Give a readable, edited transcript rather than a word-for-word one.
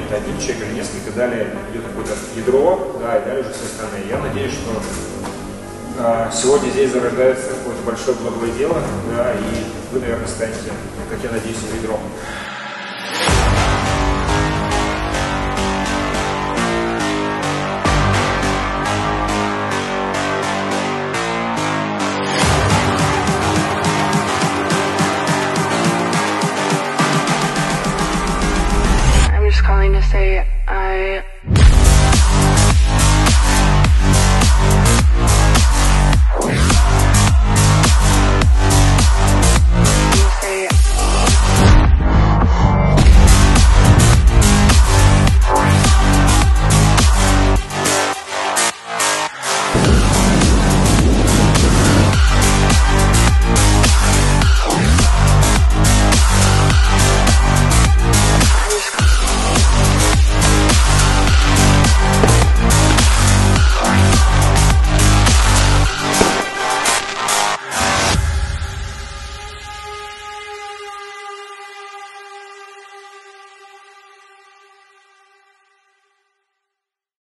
это один человек или несколько, далее идет какое-то ядро, да, и далее уже со стороны. Я надеюсь, что сегодня здесь зарождается какое-то большое благое дело, да, и вы, наверное, станете, как я надеюсь, ядром. I'm just calling to say I